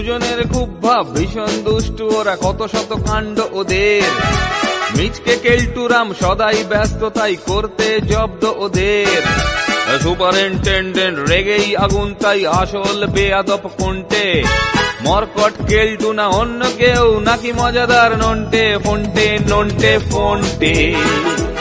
দুজনের খুব ভাব, ভীষণ দুষ্টু ওরা, কত শত কাণ্ড ওদের। মিচকে কেলটুরাম সদাই ব্যস্ত, তাই করতে জব্দ ওদের। সুপারিনটেন্ডেন্ট রেগেই আগুন, তাই আসল বেয়াদব কোনটে। মরকট কেলটু না অন্য কেউ, নাকি মজাদার নন্টে, ফোনটে নন্টে ফোনটে।